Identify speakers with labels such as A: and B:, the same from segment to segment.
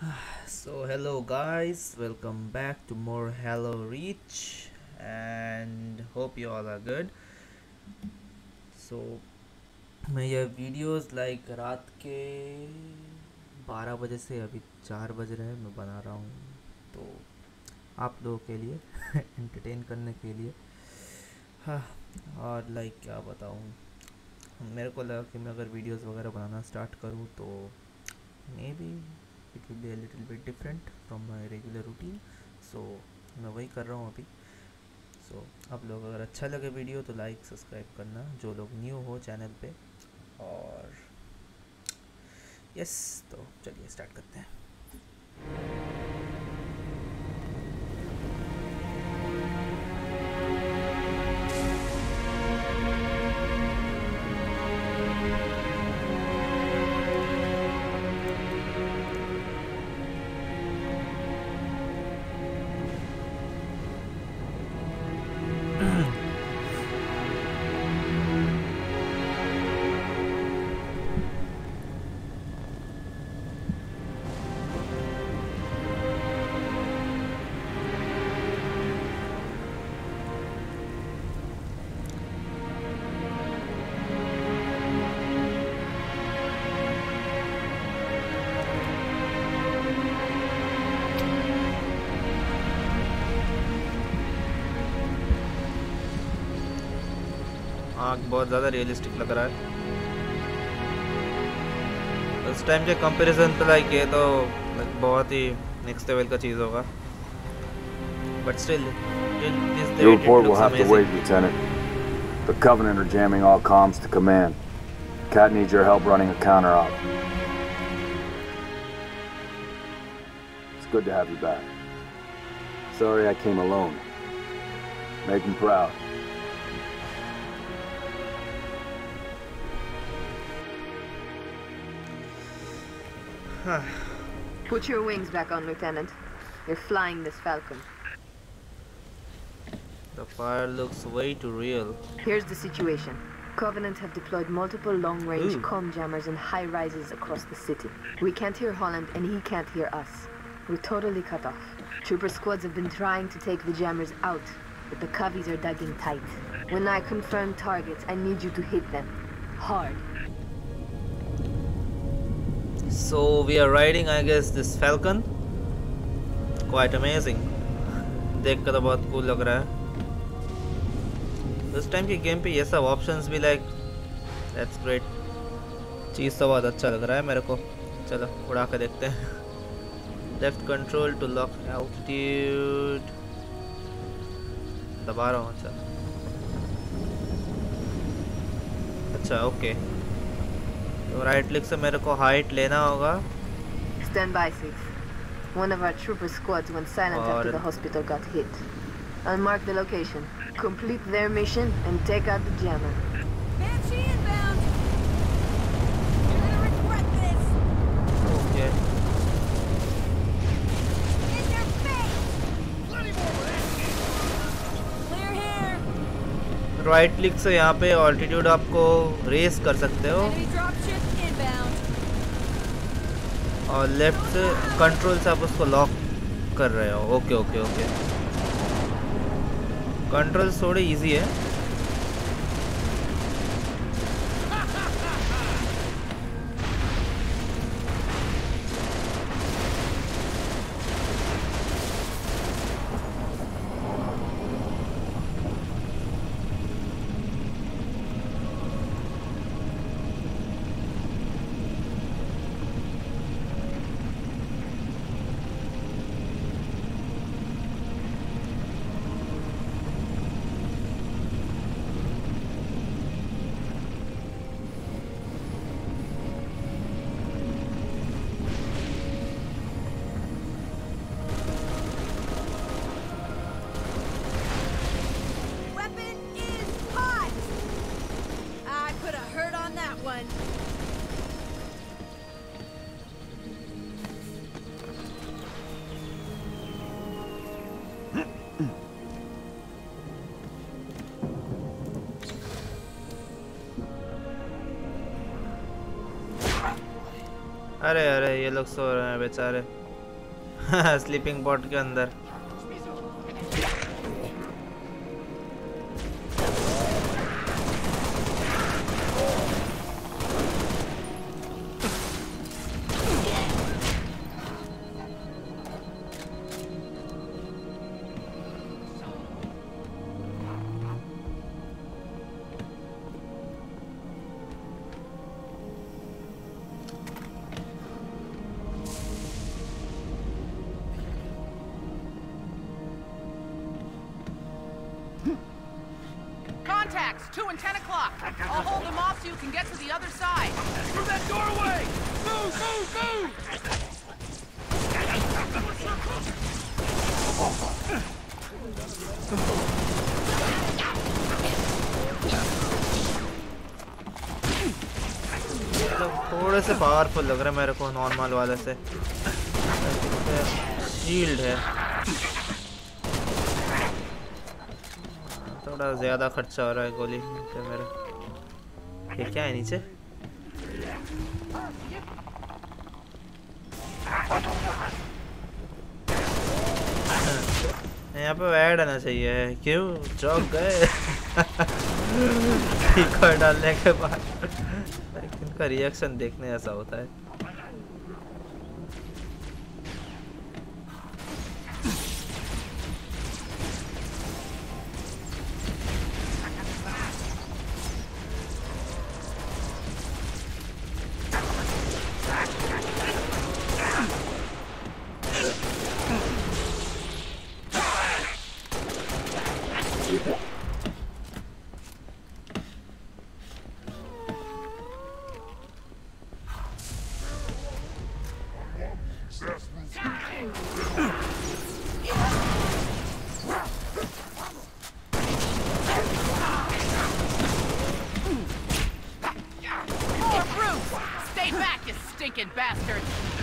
A: So hello guys, welcome back to more Hello Reach and hope you all are good. So मैं ये videos like रात के 12 बजे से अभी 4 बज रहे हैं मैं बना रहा हूँ, तो आप लोगों के लिए एंटरटेन करने के लिए। हाँ, और लाइक क्या बताऊँ, मेरे को लगा कि मैं अगर वीडियोस वगैरह बनाना स्टार्ट करूँ तो maybe it will be a little bit different from my regular routine. So मैं वही कर रहा हूँ अभी। सो आप लोग अगर अच्छा लगे वीडियो तो लाइक सब्सक्राइब करना, जो लोग न्यू हो चैनल पे। और यस, तो चलिए स्टार्ट करते हैं। आँख बहुत ज़्यादा रियलिस्टिक लग रहा है उस टाइम के कंपैरिजन पे। लाइक ये तो बहुत ही नेक्स्ट लेवल का चीज़ होगा, but still
B: Your report will have to wait, Lieutenant. The Covenant are jamming all comms to command. Cat needs your help running a counter-op. It's good to have you back. Sorry I came alone. Make him proud.
C: Put your wings back on, Lieutenant. You're flying this Falcon.
A: The fire looks way too real.
C: Here's the situation. Covenant have deployed multiple long-range comm jammers in high rises across the city. We can't hear Holland and he can't hear us. We're totally cut off. Trooper squads have been trying to take the jammers out, but the covies are digging tight. When I confirm targets, I need you to hit them. Hard.
A: So we are riding, I guess, this Falcon. Quite amazing. देख कर तो बहुत cool लग रहा है। इस time की game पे ये सब ऑप्शंस भी लाइक दैट्स ग्रेट। चीज़ तो बहुत अच्छा लग रहा है मेरे को। चलो उड़ा कर देखते हैं। Left control to lock altitude दबा रहा हूँ। अच्छा ओके, तो राइट क्लिक से मेरे को हाइट लेना होगा।
C: Stand by, Six. One of our trooper squads went silent after the hospital got hit. I'll mark the location. Complete their mission and take out the jammer.
D: Banshee inbound. You're gonna regret this.
A: Okay.
D: In your face. Plenty more where that came. Clear here.
A: Right click से यहाँ पे altitude आपको race कर सकते हो,
D: Enemy dropship inbound.
A: और left से control से आप उसको लॉक कर रहे हो। ओके ओके ओके, कंट्रोल थोड़े इजी है।
D: Weapon is hot. I could have heard on that one.
A: अरे अरे ये लोग सो रहे हैं बेचारे। स्लीपिंग पॉट के अंदर।
E: Contacts, 2 and 10 o'clock. I'll hold them off so you can get to the other side. Through that doorway! Move, move, move!
A: थोड़े से पावरफुल लग रहा है मेरे को नॉर्मल वाले से। शील्ड है, थोड़ा ज्यादा खर्चा हो रहा है गोली पे मेरा। ये क्या है नीचे? यहाँ पे ऐड आना चाहिए। क्यों चौक गए? रिकॉर्ड डालने के बाद इनका रिएक्शन देखने ऐसा होता है।
E: Stinking bastard!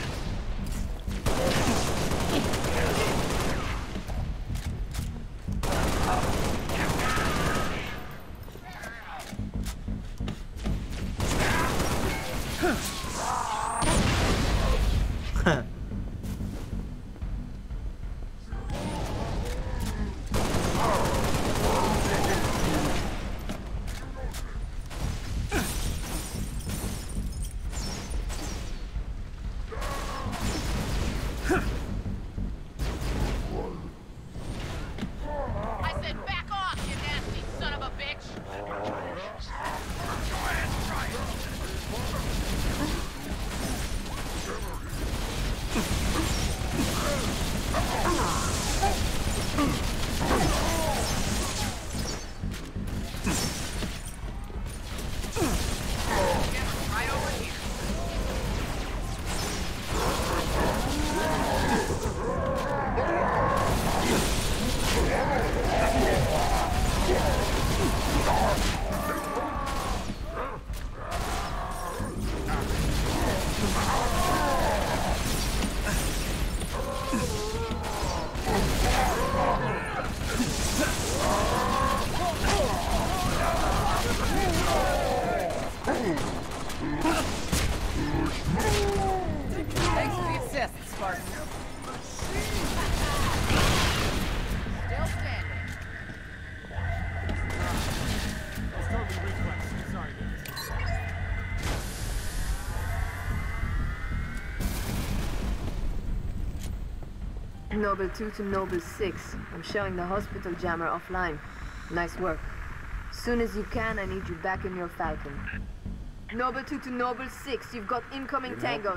C: Noble 2 to Noble 6. I'm showing the hospital jammer offline. Nice work. Soon as you can, I need you back in your Falcon. Noble 2 to Noble 6. You've got incoming tangos.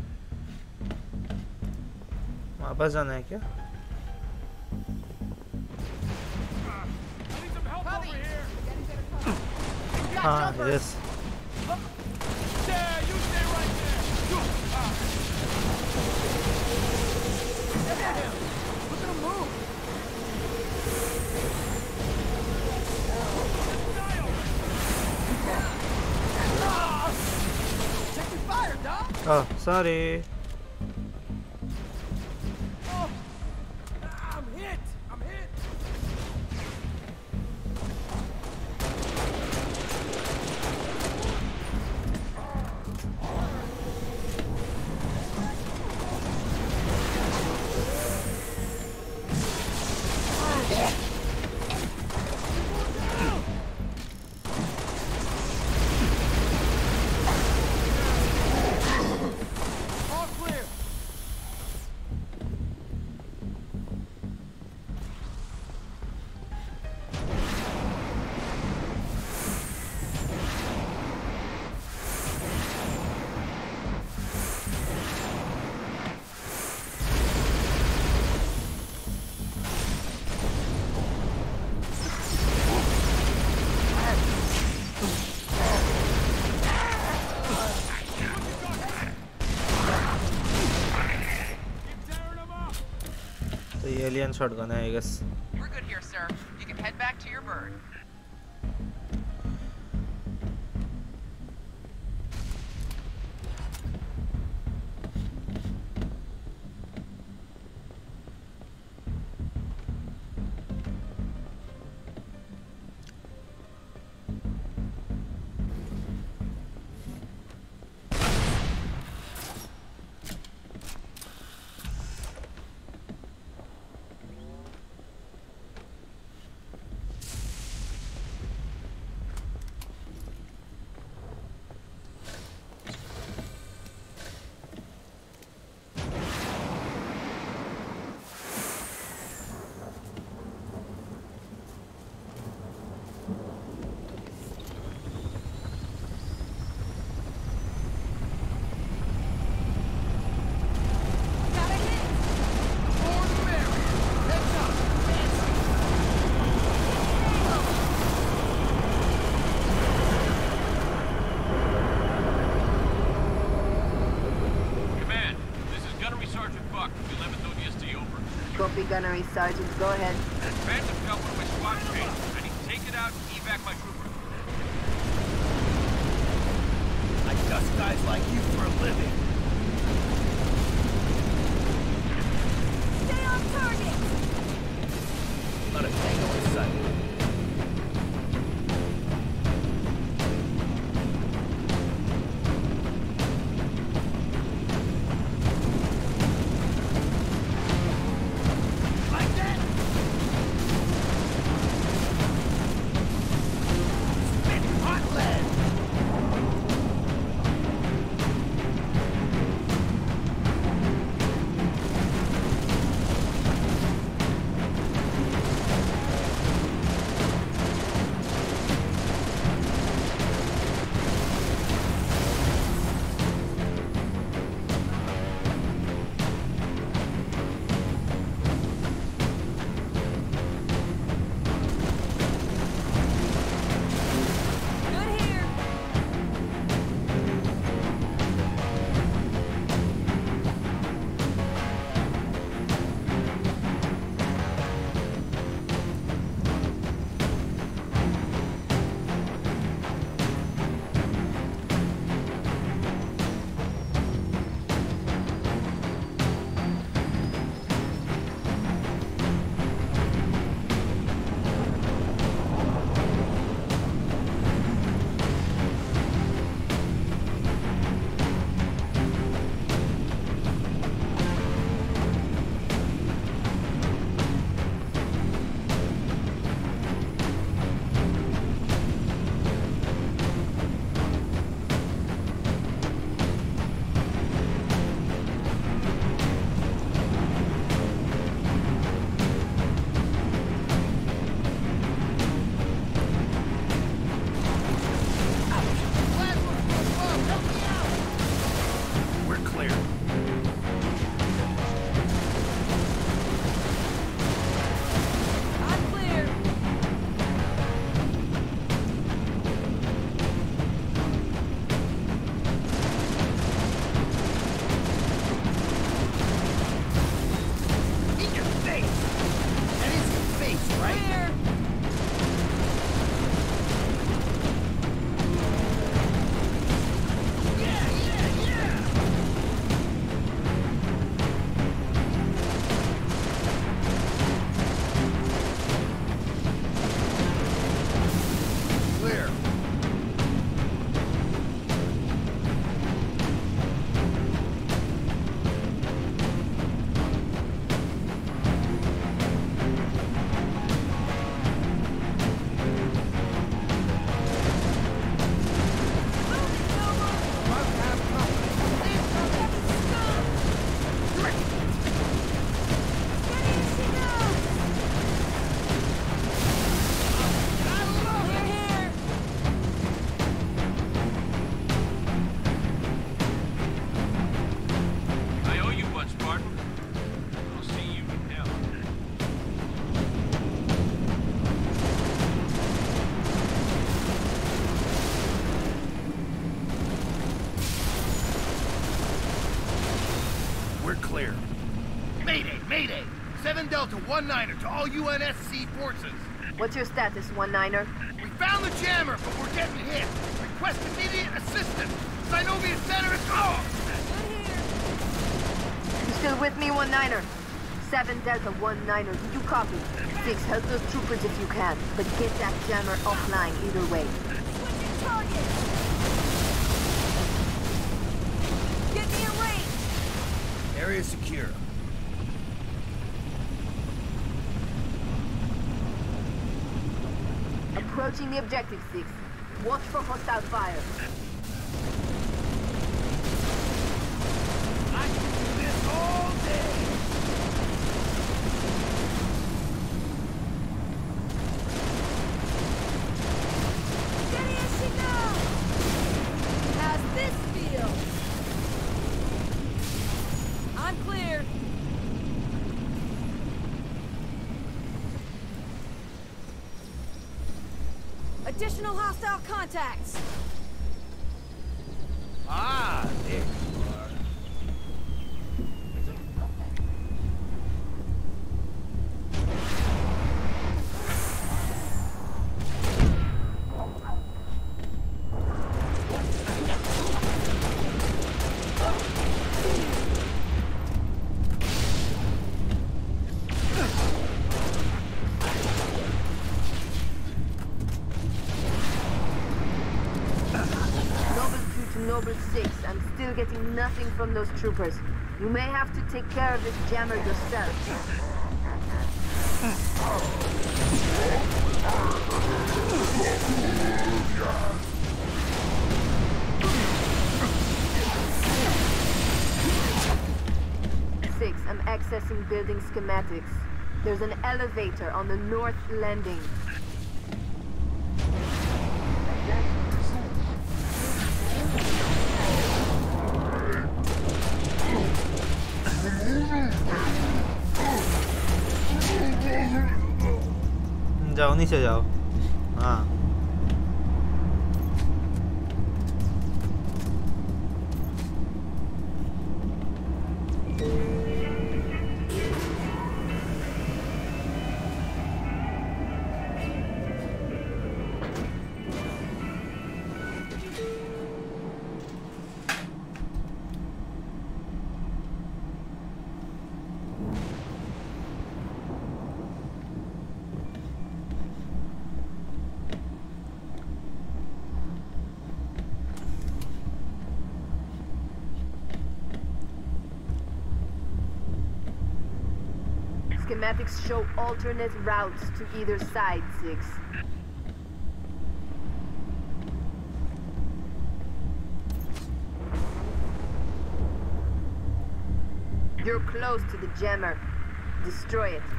A: वापस जाना है क्या? हाँ, yes. Oh, sorry.
D: Oh, I'm hit. I'm hit.
A: तो ये alien shotgun है, I guess.
E: We're good here, sir. You can head back to your bird.
C: Gunnery Sergeant, go ahead.
F: Phantom got one of my squad trains. I need to take it out and evac my trooper.
G: I dust guys like you for a living.
D: Stay on target!
G: Not a tango in sight. Mayday! Mayday! 7 Delta 1-9er to all UNSC forces.
C: What's your status, 1-9er?
G: We found the jammer, but we're getting hit. Request immediate assistance. Synovia Center is off!
C: You still with me, 1-9er? 7 Delta 1-9er, did you copy? 6, help those troopers if you can, but get that jammer offline either way.
D: Switching targets! Get me a range!
G: Area secure.
C: Approaching the objective, 6. Watch for hostile fire.
G: I can do this all day!
D: Steady as she goes! How's this feel? I'm clear. Additional hostile contacts.
G: Ah, there you are.
C: Noble 6, I'm still getting nothing from those troopers. You may have to take care of this jammer yourself. Six, I'm accessing building schematics. There's an elevator on the north landing.
A: जाओ नीचे जाओ हाँ
C: Schematics show alternate routes to either side, 6. You're close to the jammer. Destroy it.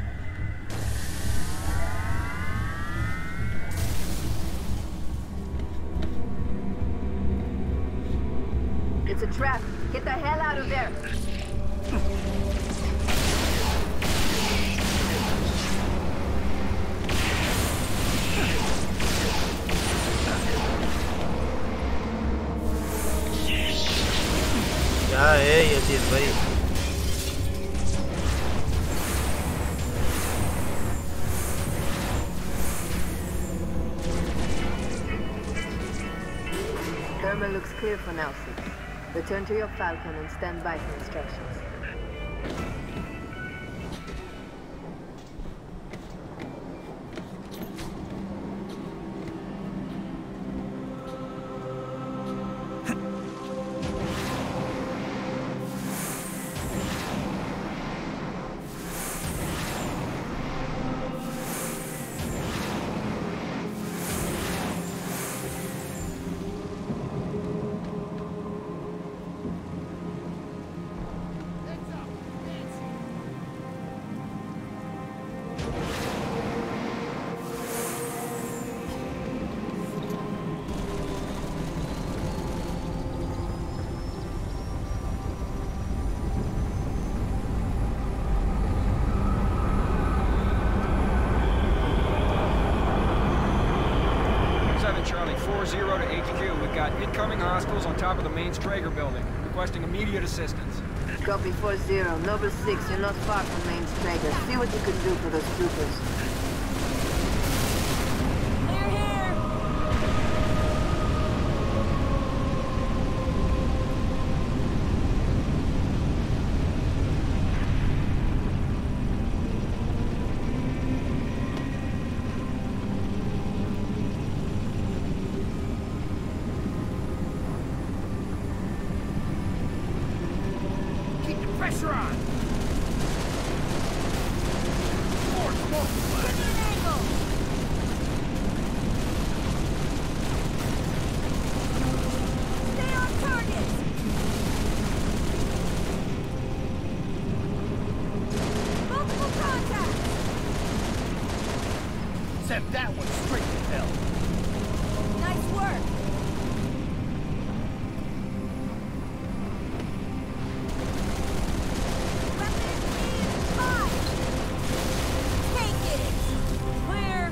C: It's a trap. Get the hell out of there.
A: क्या है ये चीज भाई
C: Thermal looks clear for now, 6. Return to your Falcon and stand by for instructions.
F: Charlie 4-0 to HQ. We've got incoming hostiles on top of the main Strager building, requesting immediate assistance.
C: Copy 4-0. Noble 6, you're not far from Maine's Trader. See what you can do for those troopers.
D: Clear here!
G: Keep the pressure on! Force multiply!
D: Give me an angle! Stay on target! Multiple contacts!
G: Send that one straight to hell.
D: Nice work! Weapons in 5! Take it! Clear!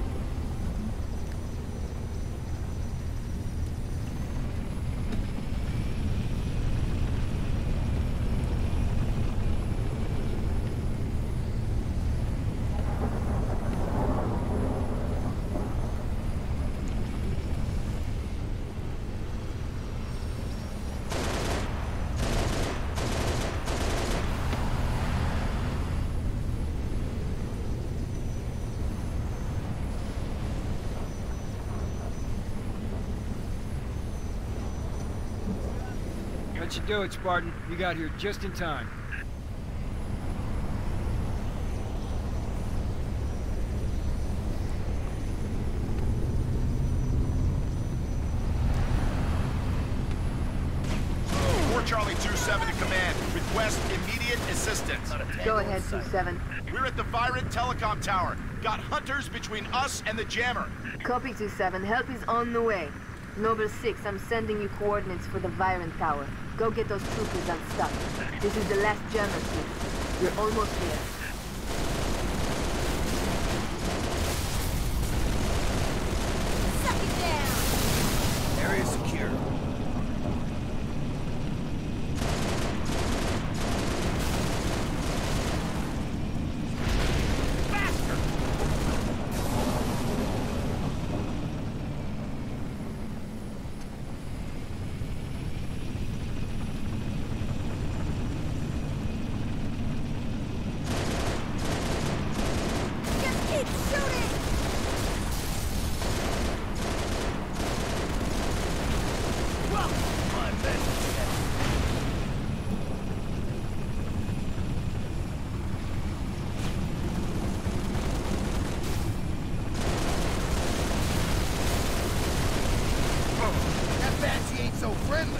H: Let you do it, Spartan. You got here just in time.
I: Charlie 2-7 to command. Request immediate assistance.
C: Go ahead, 2-7.
I: We're at the Virant Telecom Tower. Got hunters between us and the jammer.
C: Copy 2-7. Help is on the way. Noble 6, I'm sending you coordinates for the Virant Tower. Go get those troopers unstuck. This is the last jammer, team. You're almost there.
D: Suck it down!
G: Area secure. Faster!
D: Just keep shooting!
G: Welcome, my men. Oh, that Banshee ain't so friendly.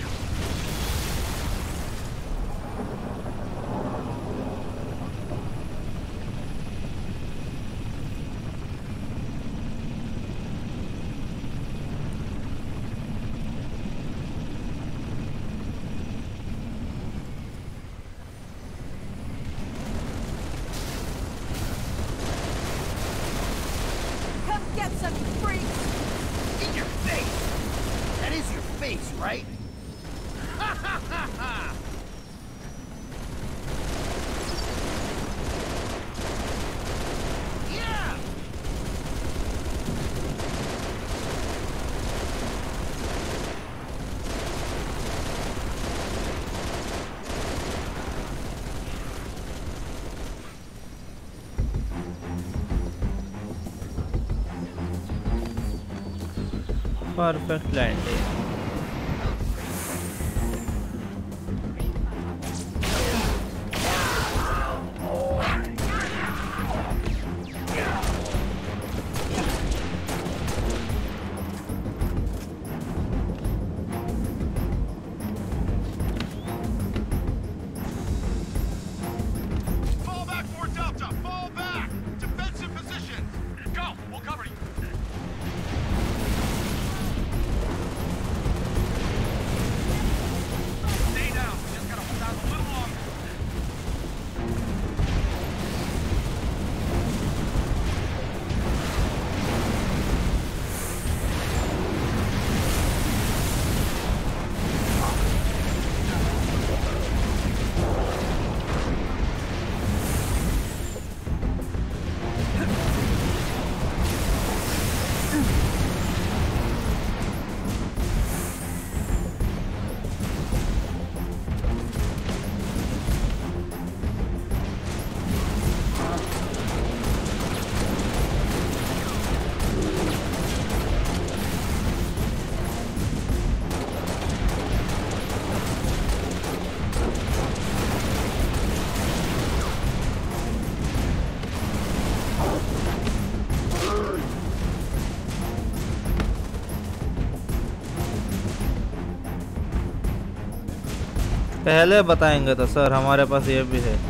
D: Come get some, you freaks!
G: In your face! That is your face, right? Ha ha ha ha! Yeah!
A: Perfect landing.
I: Fall back, 4 Delta! Fall back! Defensive positions! Go! We'll cover you!
A: पहले बताएंगे तो sir हमारे पास ये भी है।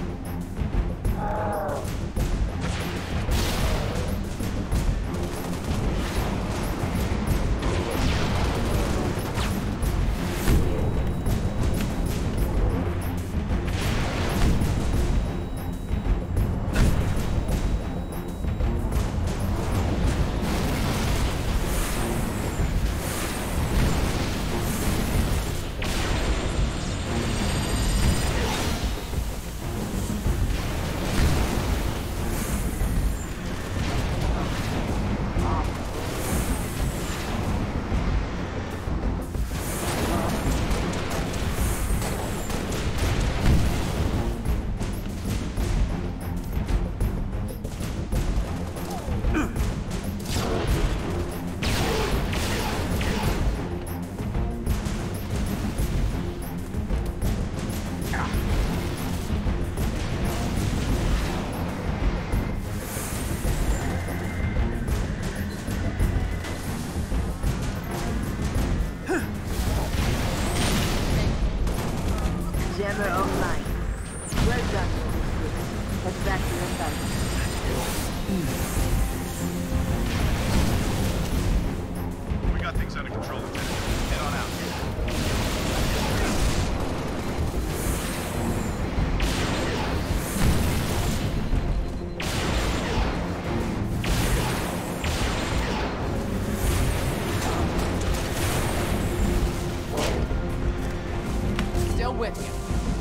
C: Jammer online. Well done. Head back to your site.
I: We got things under control, Lieutenant. Head on out.
E: Still with you.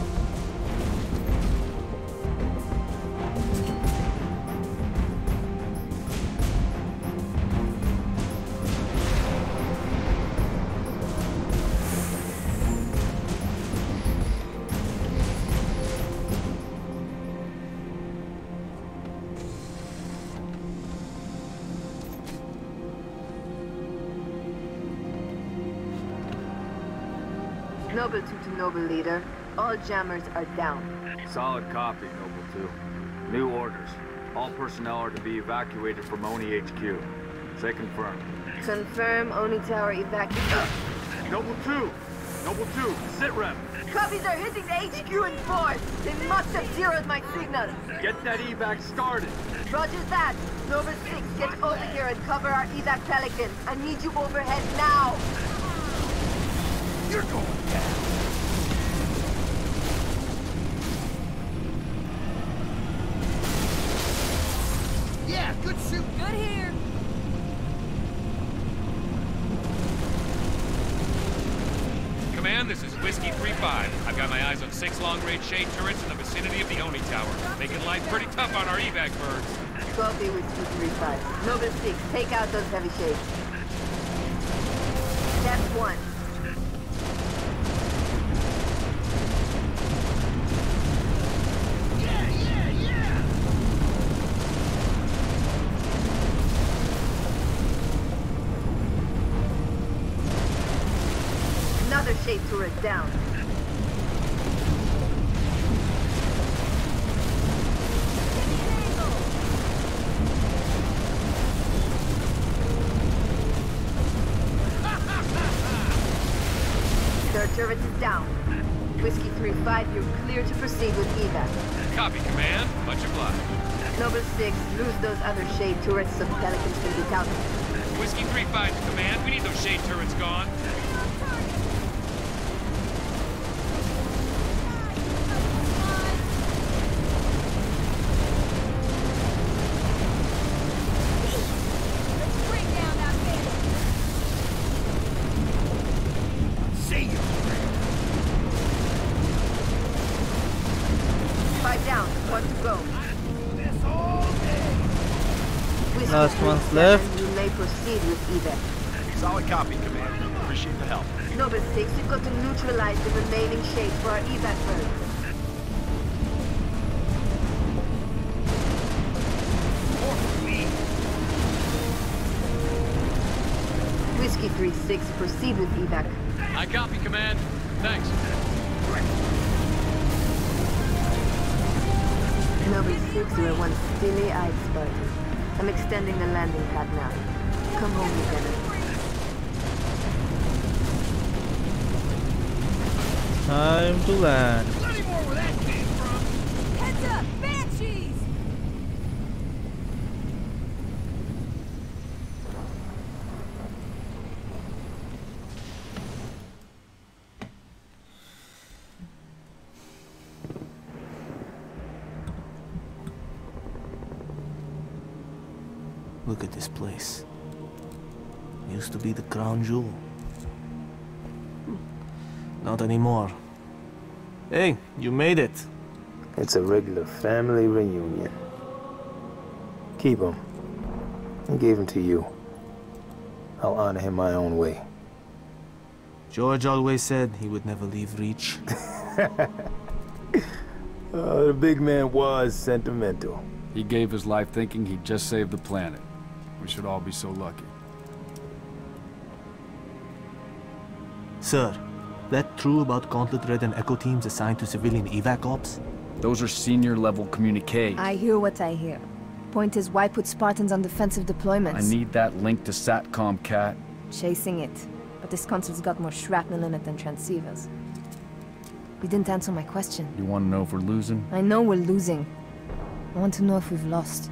C: Noble 2 to Noble Leader. All jammers are down.
B: Solid copy, Noble 2. New orders. All personnel are to be evacuated from Oni HQ. Say confirm.
C: Confirm Oni Tower evacuation.
B: Noble 2! Noble 2, sit rep!
C: Copies are hitting the HQ in force. They must have zeroed my signal.
B: Get that evac started!
C: Roger that. Noble 6, get over here and cover our evac Pelican. I need you overhead now.
G: You're going down. Yeah, good shoot.
D: Good here.
F: Command, this is Whiskey 3-5. I've got my eyes on 6 long-range shade turrets in the vicinity of the Oni Tower. Making life pretty tough on our evac birds.
C: Copy with 235. Noble 6, take out those heavy shades. Step 1. Another shade turret down. Third turret is down. Whiskey 3-5, you're clear to proceed with evac.
F: Copy, Command. Much obliged.
C: Noble 6, lose those other shade turrets so Pelicans can be counted.
F: Whiskey 3-5 to Command. We need those shade turrets gone.
D: Bring down that bitch.
G: See you.
C: 5 down, 1 to go.
G: This all day.
C: Whiskey
A: Last
C: 3-7,
A: one's left.
C: You may proceed with evac.
I: Solid copy, Command. Appreciate the help.
C: Noble 6, you've got to neutralize the remaining shades for our evac birds. Whiskey 3-6, proceed with evac.
F: I copy, Command. Thanks.
C: Noble 6, you are one stilly-eyed Spartan. I'm extending the landing pad now. Come home, Lieutenant.
A: Time to land.
G: Plenty more where that came from.
D: Heads up! Banshees!
J: Look at this place. Used to be the crown jewel. Not anymore. Hey, you made it.
K: It's a regular family reunion. Keep him. I gave him to you. I'll honor him my own way.
J: George always said he would never leave Reach.
K: The big man was sentimental.
L: He gave his life thinking he'd just save the planet. We should all be so lucky.
J: Sir, that true about Gauntlet Red and Echo teams assigned to civilian evac ops?
L: Those are senior level communiques.
C: I hear what I hear. Point is, why put Spartans on defensive deployments?
L: I need that link to SATCOM, Cat.
C: Chasing it. But this console's got more shrapnel in it than transceivers. You didn't answer my question.
L: You want to know if we're losing?
C: I know we're losing. I want to know if we've lost.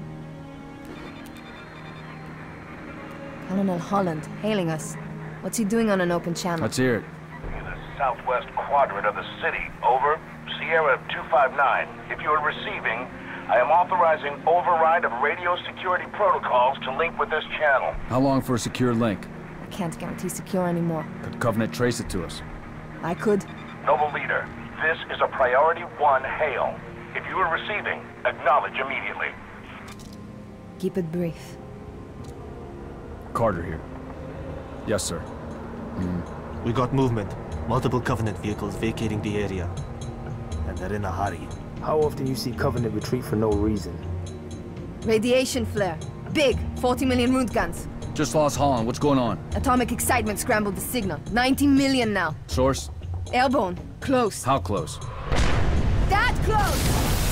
C: Colonel Holland, hailing us. What's he doing on an open channel?
L: Let's hear it.
M: In the southwest quadrant of the city. Over. Sierra 259. If you are receiving, I am authorizing override of radio security protocols to link with this channel.
L: How long for a secure link?
C: I can't guarantee secure anymore.
L: Could Covenant trace it to us?
C: I could.
M: Noble Leader, this is a Priority 1 hail. If you are receiving, acknowledge immediately.
C: Keep it brief.
L: Carter here. Yes, sir.
J: We got movement. Multiple Covenant vehicles vacating the area. And they're in a hurry.
K: How often you see Covenant retreat for no reason?
C: Radiation flare. Big. 40 million root guns.
L: Just lost Holland. What's going on?
C: Atomic excitement scrambled the signal. 90 million now.
L: Source?
C: Airborne. Close.
L: How close?
C: That close!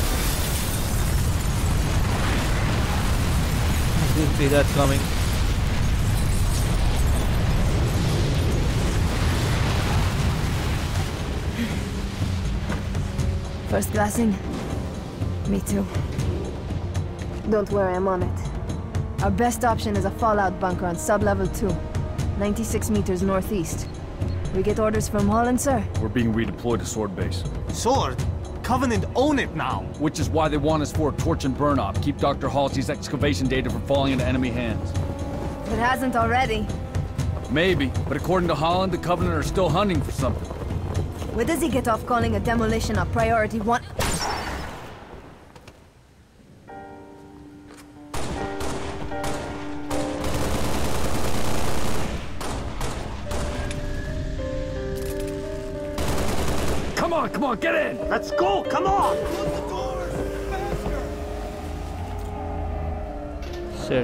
A: Didn't see that coming.
C: First glassing? Me too. Don't worry, I'm on it. Our best option is a fallout bunker on sub-level 2. 96 meters northeast. We get orders from Holland, sir?
L: We're being redeployed to Sword Base.
J: Sword? Covenant own it now!
L: Which is why they want us for a torch and burn off. Keep Dr. Halsey's excavation data from falling into enemy hands.
C: It hasn't already.
L: Maybe, but according to Holland, the Covenant are still hunting for something.
C: Where does he get off calling a demolition a Priority 1?
L: Come on, get in!
J: Let's go, come on!
A: Shit.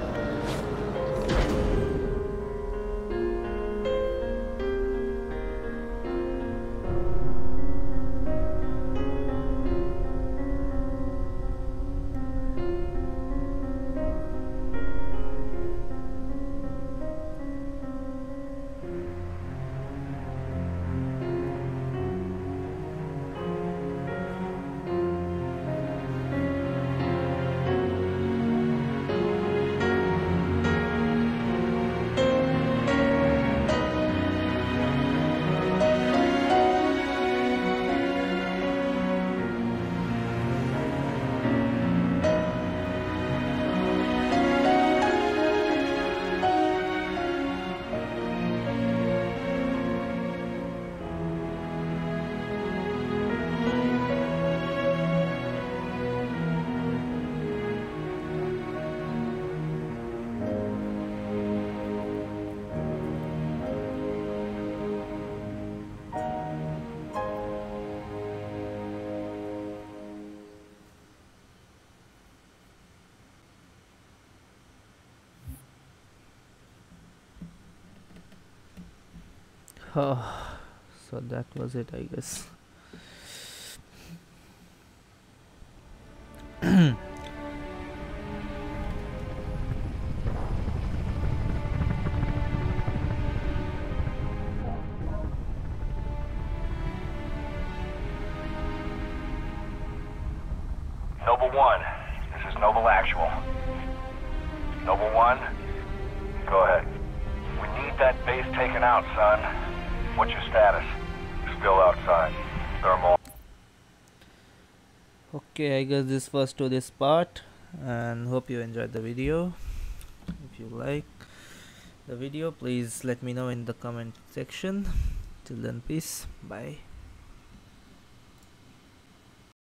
A: Oh, so that was it, I guess.
M: Noble 1, this is Noble Actual. Noble 1, go ahead. We need that base taken out, son. What's your status? Still outside. Thermal.
A: Okay, I guess this was to this part, and hope you enjoyed the video. If you like the video, please let me know in the comment section. Till then, peace, bye.